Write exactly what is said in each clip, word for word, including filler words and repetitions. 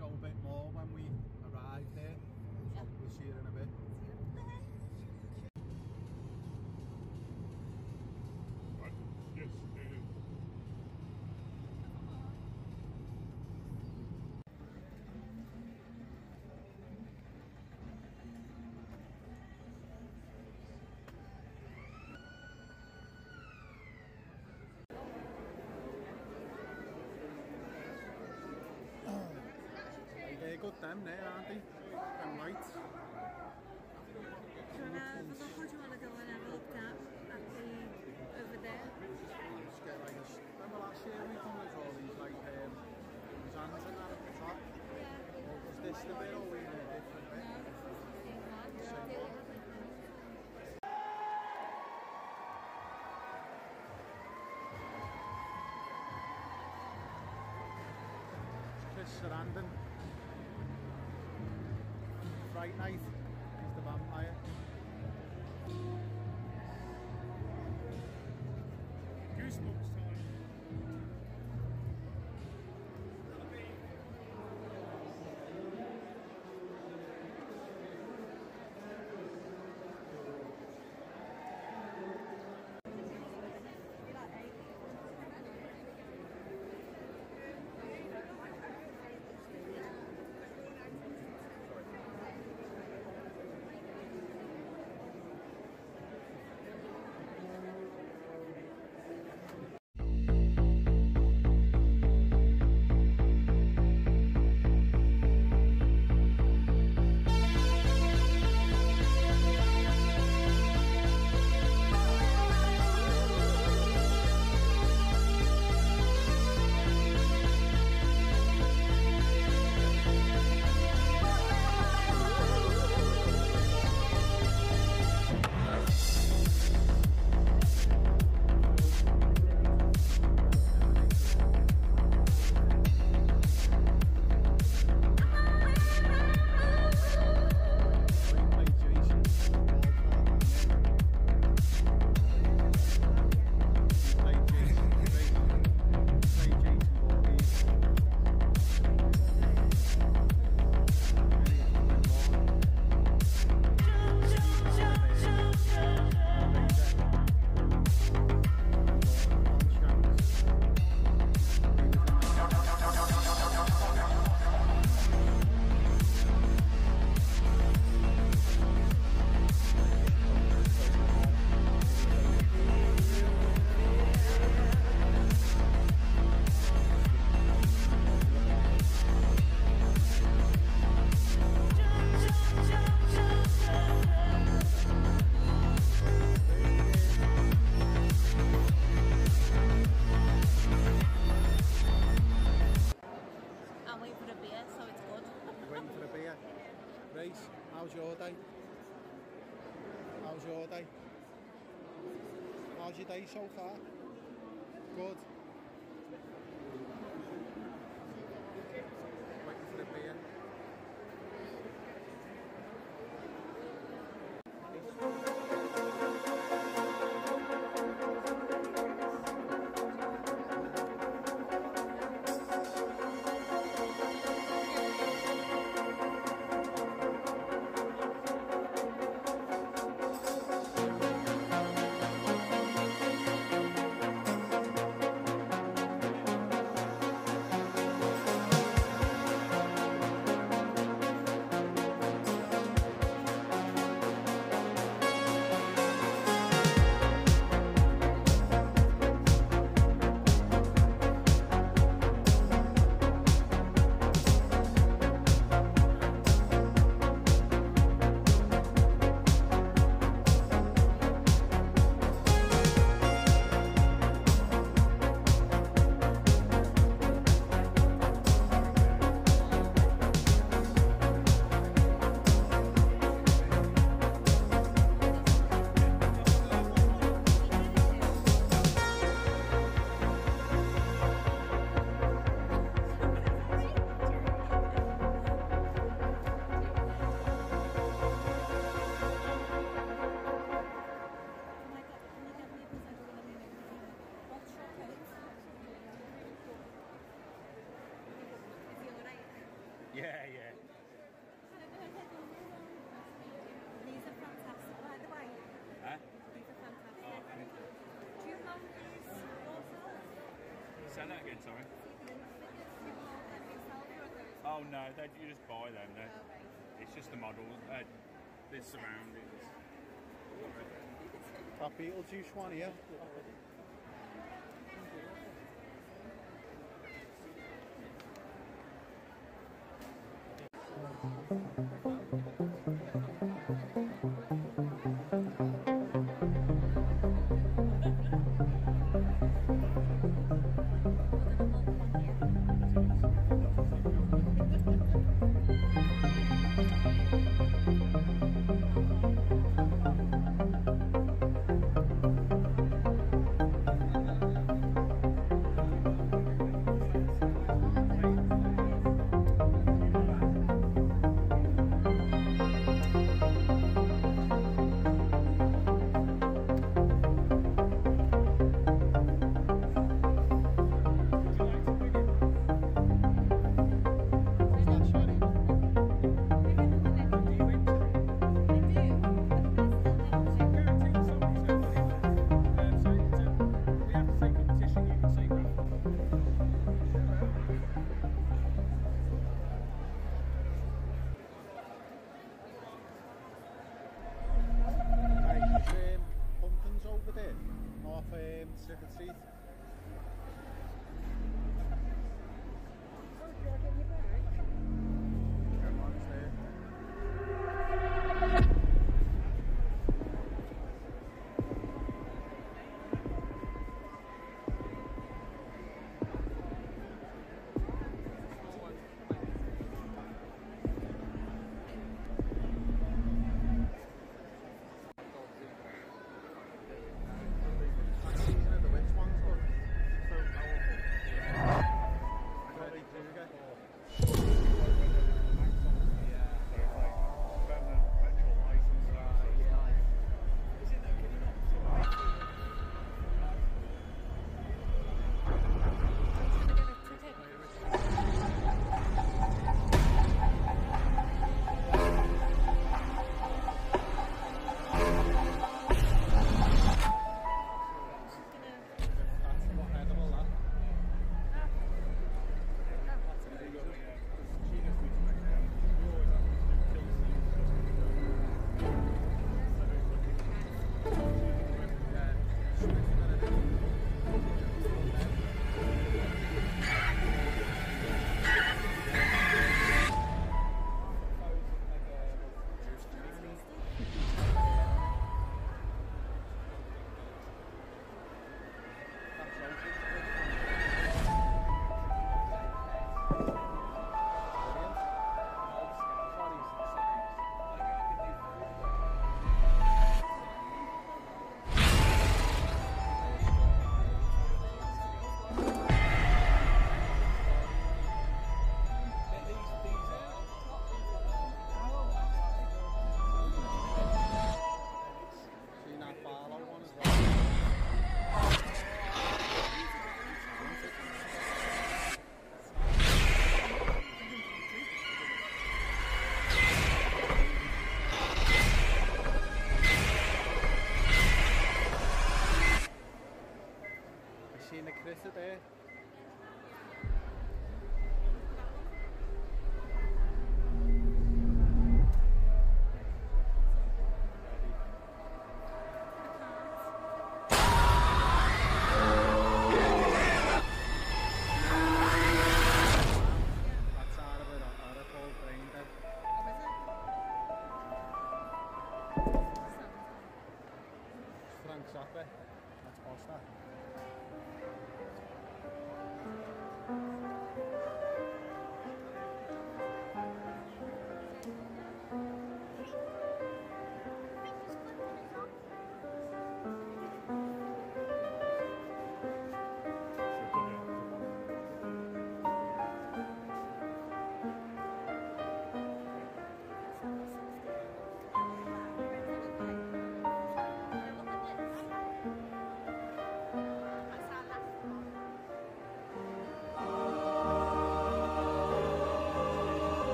show a bit more when we arrive there. So Yeah. we'll see you in a bit. See you there. Right. Yes, it is. They're good them there, aren't they? Them lights. Do you want to have a look, or do you want to go and have a look at, at the, over there? I'll just get like a, remember last year we come with all these like um, sands and that at the top? Yeah. Or was this the bit or were we in a different bit? No, this is the same one. Same one. Chris Sarandon. Fright Night. He's the vampire. Goosebumps time. I'm waiting for a beer, so it's good. Waiting for a beer. Grace, how's your day? How's your day? How's your day so far? Good. Waiting for the beer. Yeah, yeah. These are fantastic, by the way. Huh? These are fantastic. Oh, thank you. Do you have these yourself? Say that again, sorry. Figures you hold them yourself or are those? Oh no, they, you just buy them. They, Oh, right. it's just the model, uh, the surroundings. That Beetlejuice one here.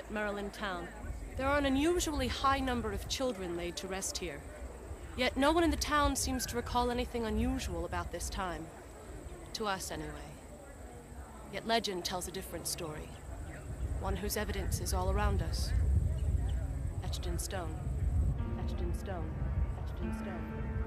at Maryland Town. There are an unusually high number of children laid to rest here. Yet no one in the town seems to recall anything unusual about this time. To us, anyway. Yet legend tells a different story. One whose evidence is all around us. Etched in stone. Etched in stone. Etched in stone.